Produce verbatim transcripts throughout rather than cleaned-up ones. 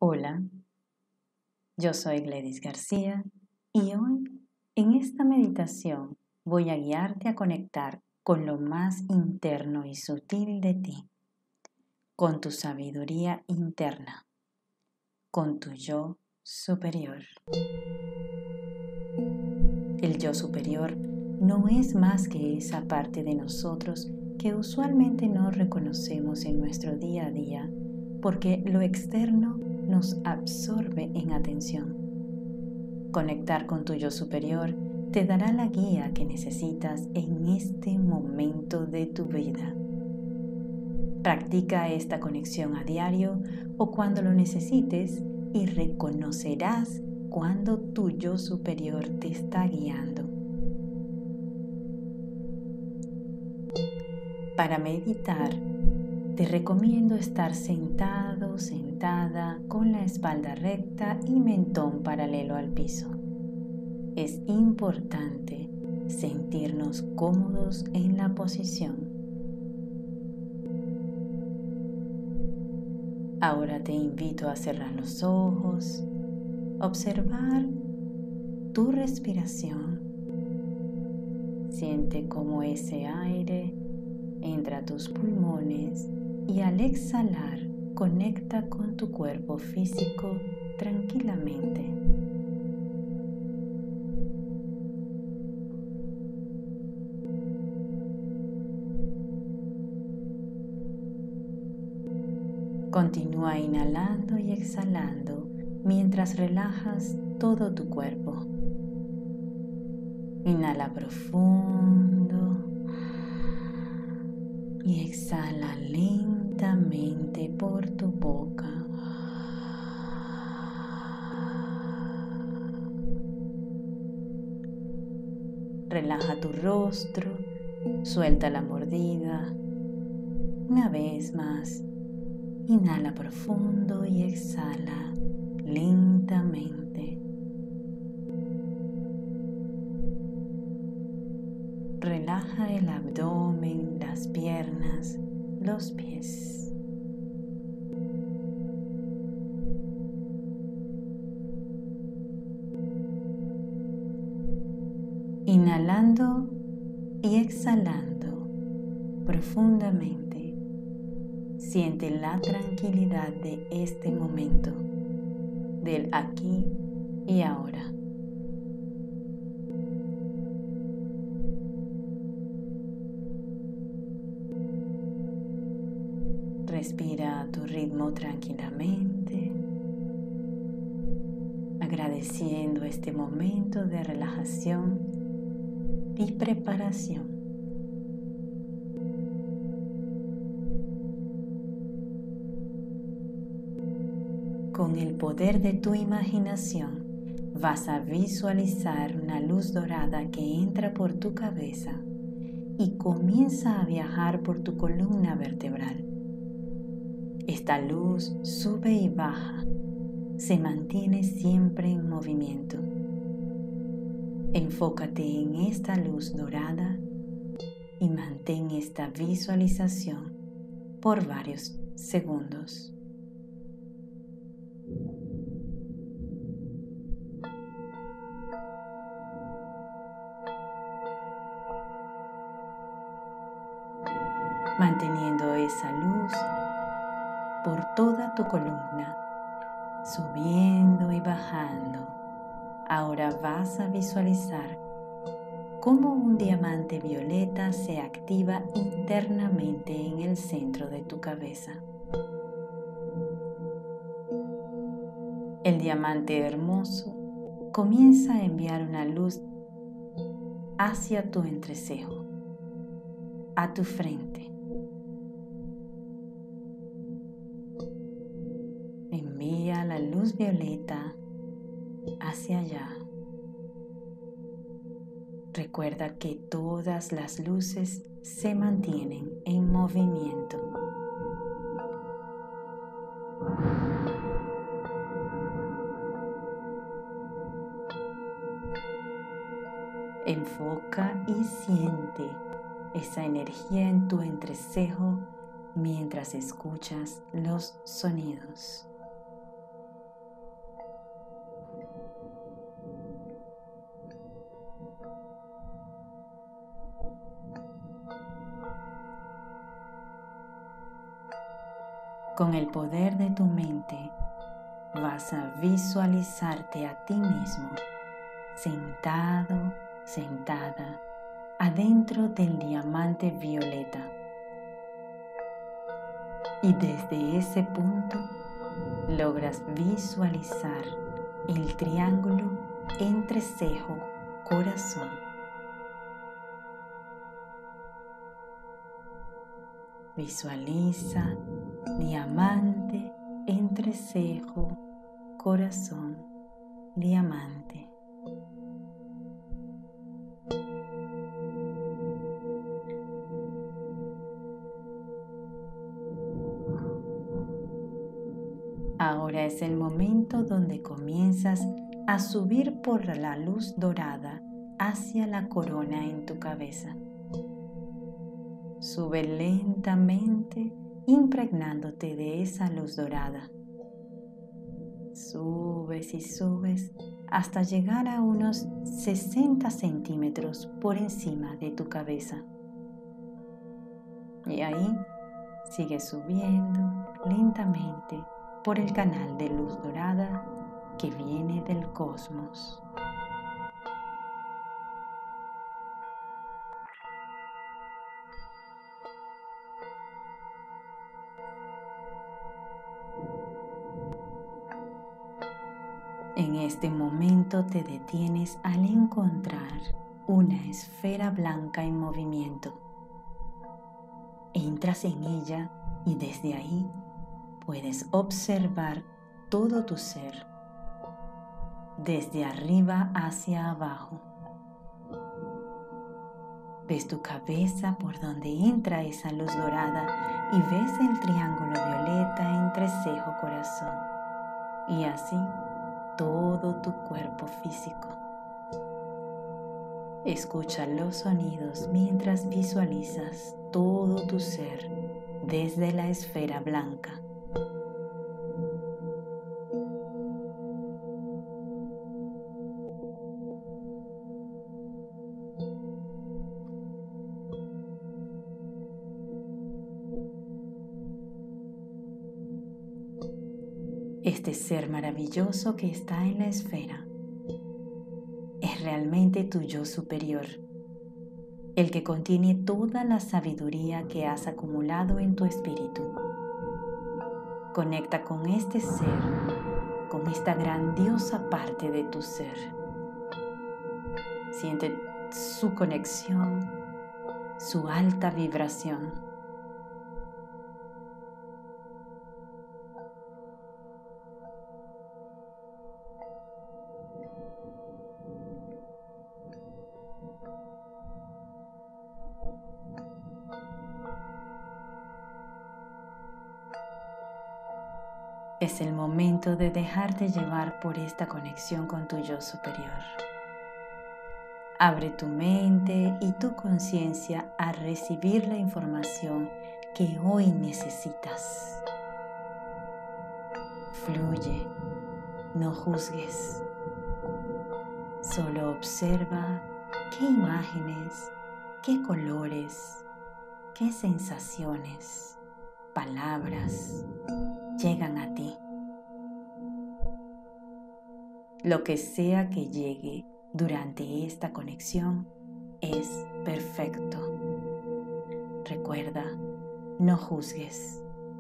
Hola, yo soy Gladys García y hoy en esta meditación voy a guiarte a conectar con lo más interno y sutil de ti, con tu sabiduría interna, con tu yo superior. El yo superior no es más que esa parte de nosotros que usualmente no reconocemos en nuestro día a día porque lo externo nos absorbe en atención. Conectar con tu yo superior te dará la guía que necesitas en este momento de tu vida. Practica esta conexión a diario o cuando lo necesites y reconocerás cuando tu yo superior te está guiando. Para meditar, te recomiendo estar sentado, sentada, con la espalda recta y mentón paralelo al piso. Es importante sentirnos cómodos en la posición. Ahora te invito a cerrar los ojos, observar tu respiración. Siente cómo ese aire entra a tus pulmones y al exhalar conecta con tu cuerpo físico tranquilamente. Continúa inhalando y exhalando mientras relajas todo tu cuerpo. Inhala profundo y exhala lentamente por tu boca. Relaja tu rostro, suelta la mordida. Una vez más, inhala profundo y exhala lentamente. Relaja el abdomen, las piernas, los pies. Inhalando y exhalando profundamente, siente la tranquilidad de este momento, del aquí y ahora. Respira a tu ritmo tranquilamente, agradeciendo este momento de relajación y preparación. Con el poder de tu imaginación, vas a visualizar una luz dorada que entra por tu cabeza y comienza a viajar por tu columna vertebral. Esta luz sube y baja, se mantiene siempre en movimiento. Enfócate en esta luz dorada y mantén esta visualización por varios segundos. Manteniendo esa luz por toda tu columna, subiendo y bajando. Ahora vas a visualizar cómo un diamante violeta se activa internamente en el centro de tu cabeza. El diamante hermoso comienza a enviar una luz hacia tu entrecejo, a tu frente. Envía la luz violeta hacia allá. Recuerda que todas las luces se mantienen en movimiento. Enfoca y siente esa energía en tu entrecejo mientras escuchas los sonidos. Con el poder de tu mente, vas a visualizarte a ti mismo, sentado, sentada, adentro del diamante violeta. Y desde ese punto, logras visualizar el triángulo entre cejo, corazón. Visualiza diamante, entrecejo, corazón, diamante. Ahora es el momento donde comienzas a subir por la luz dorada hacia la corona en tu cabeza. Sube lentamente, impregnándote de esa luz dorada. Subes y subes hasta llegar a unos sesenta centímetros por encima de tu cabeza. Y ahí sigue subiendo lentamente por el canal de luz dorada que viene del cosmos. En este momento te detienes al encontrar una esfera blanca en movimiento. Entras en ella y desde ahí puedes observar todo tu ser, desde arriba hacia abajo. Ves tu cabeza por donde entra esa luz dorada y ves el triángulo violeta entre cejo, corazón, y así todo tu cuerpo físico. Escucha los sonidos mientras visualizas todo tu ser desde la esfera blanca. Este ser maravilloso que está en la esfera es realmente tu yo superior, el que contiene toda la sabiduría que has acumulado en tu espíritu. Conecta con este ser, con esta grandiosa parte de tu ser. Siente su conexión, su alta vibración. Es el momento de dejarte llevar por esta conexión con tu yo superior. Abre tu mente y tu conciencia a recibir la información que hoy necesitas. Fluye, no juzgues. Solo observa qué imágenes, qué colores, qué sensaciones, palabras llegan a ti. Lo que sea que llegue durante esta conexión es perfecto. Recuerda, no juzgues.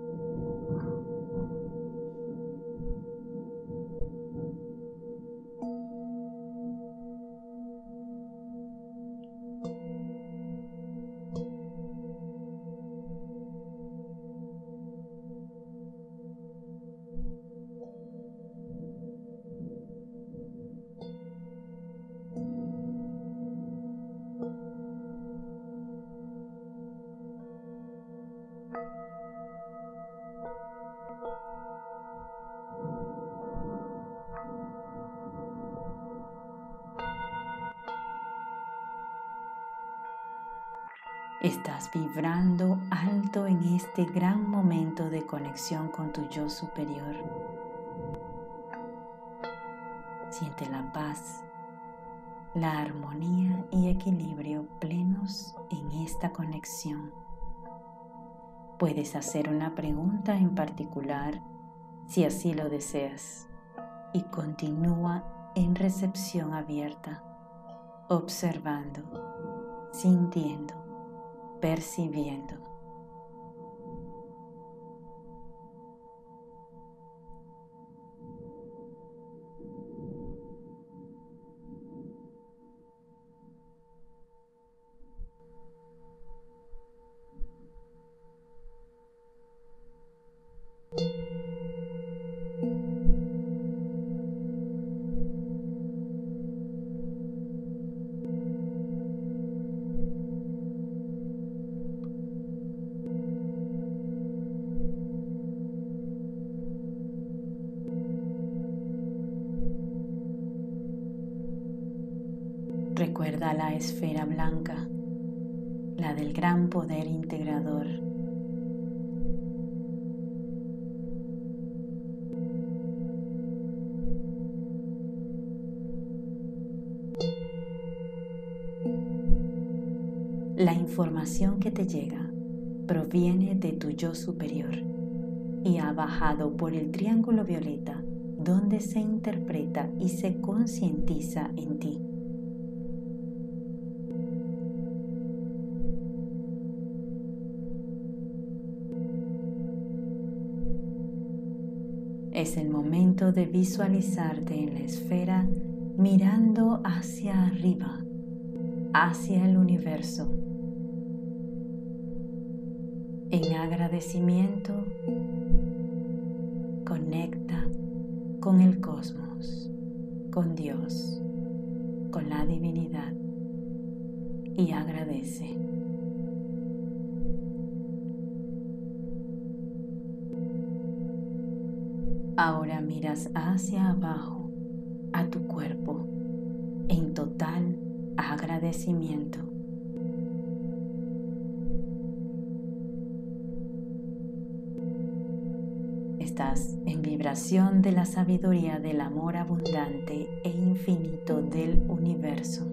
Estás vibrando alto en este gran momento de conexión con tu yo superior. Siente la paz, la armonía y equilibrio plenos en esta conexión. Puedes hacer una pregunta en particular si así lo deseas y continúa en recepción abierta, observando, sintiendo, percibiendo. Recuerda la esfera blanca, la del gran poder integrador. La información que te llega proviene de tu yo superior y ha bajado por el triángulo violeta, donde se interpreta y se concientiza en ti. Es el momento de visualizarte en la esfera mirando hacia arriba, hacia el universo. En agradecimiento, conecta con el cosmos, con Dios, con la divinidad y agradece. Ahora miras hacia abajo a tu cuerpo en total agradecimiento. Estás en vibración de la sabiduría del amor abundante e infinito del universo.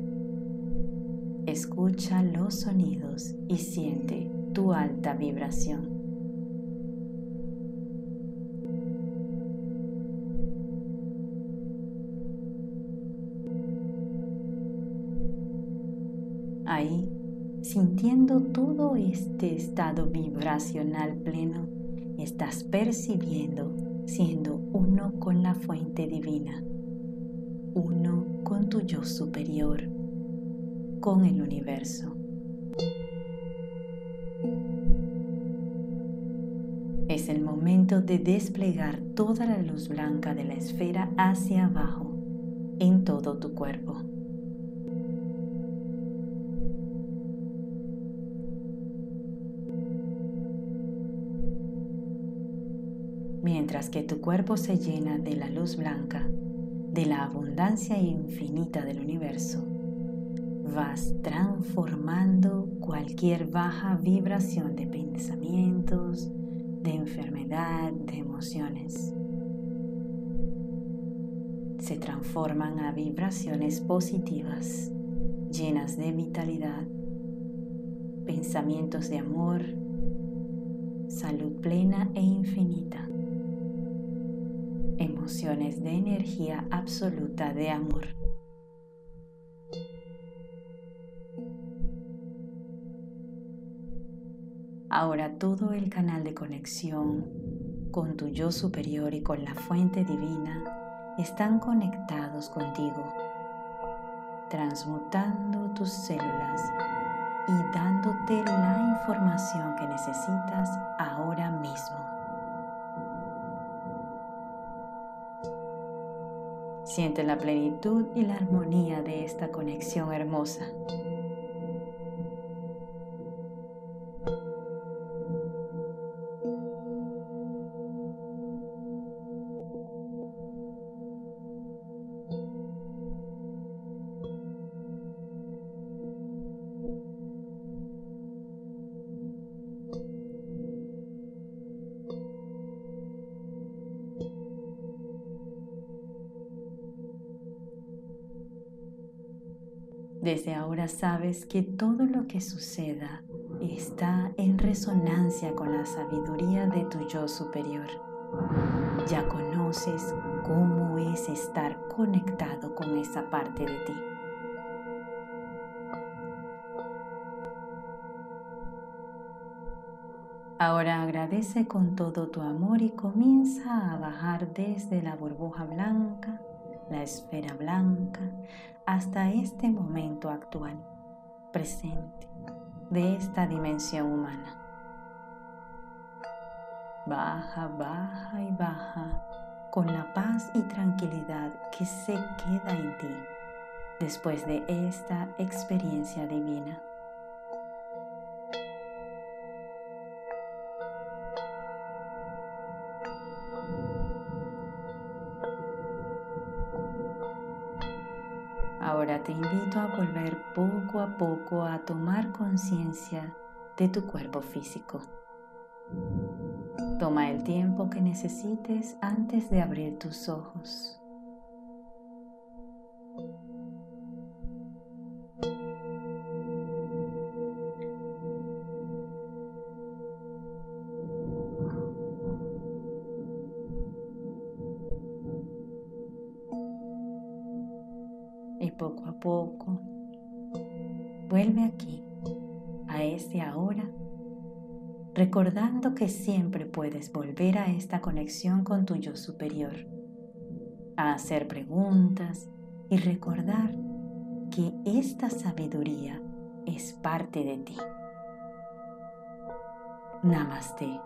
Escucha los sonidos y siente tu alta vibración. Ahí, sintiendo todo este estado vibracional pleno, estás percibiendo siendo uno con la fuente divina, uno con tu yo superior, con el universo. Es el momento de desplegar toda la luz blanca de la esfera hacia abajo, en todo tu cuerpo. Mientras que tu cuerpo se llena de la luz blanca, de la abundancia infinita del universo, vas transformando cualquier baja vibración de pensamientos, de enfermedad, de emociones. Se transforman a vibraciones positivas, llenas de vitalidad, pensamientos de amor, salud plena e infinita. Emociones de energía absoluta de amor. Ahora todo el canal de conexión con tu yo superior y con la fuente divina están conectados contigo, transmutando tus células y dándote la información que necesitas ahora mismo. Siente la plenitud y la armonía de esta conexión hermosa. Desde ahora sabes que todo lo que suceda está en resonancia con la sabiduría de tu yo superior. Ya conoces cómo es estar conectado con esa parte de ti. Ahora agradece con todo tu amor y comienza a bajar desde la burbuja blanca, la esfera blanca, hasta este momento actual, presente, de esta dimensión humana. Baja, baja y baja con la paz y tranquilidad que se queda en ti después de esta experiencia divina. Ahora te invito a volver poco a poco a tomar conciencia de tu cuerpo físico. Toma el tiempo que necesites antes de abrir tus ojos. Y poco a poco, vuelve aquí, a este ahora, recordando que siempre puedes volver a esta conexión con tu yo superior, a hacer preguntas y recordar que esta sabiduría es parte de ti. Namaste.